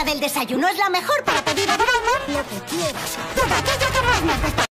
del desayuno es la mejor para pedir a Doraemon lo que quieras. Todo aquello que más nos gusta.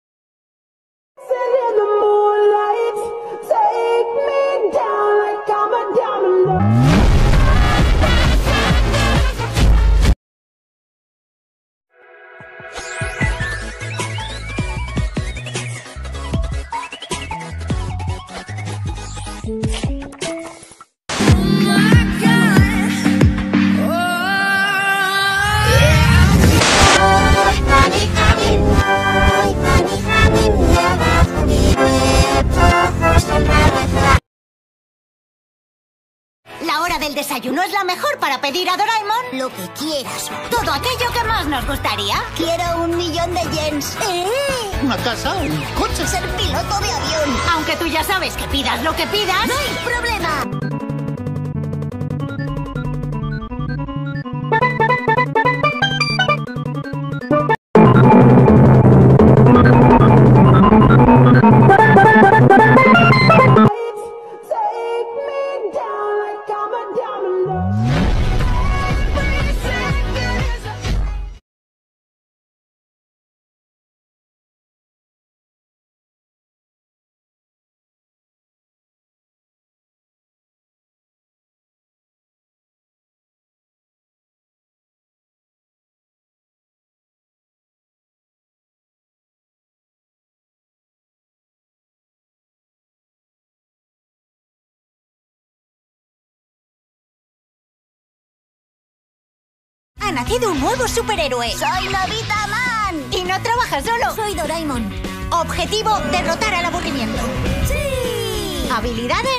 La hora del desayuno es la mejor para pedir a Doraemon lo que quieras. Todo aquello que más nos gustaría. Quiero 1.000.000 de yens. ¿Una casa? ¿Un coche? Ser piloto de avión. Aunque tú ya sabes que pidas lo que pidas. ¡No hay problema! Ha nacido un nuevo superhéroe. Soy Novita Man. Y no trabaja solo. Soy Doraemon. Objetivo: derrotar al aburrimiento. ¡Sí! Habilidades.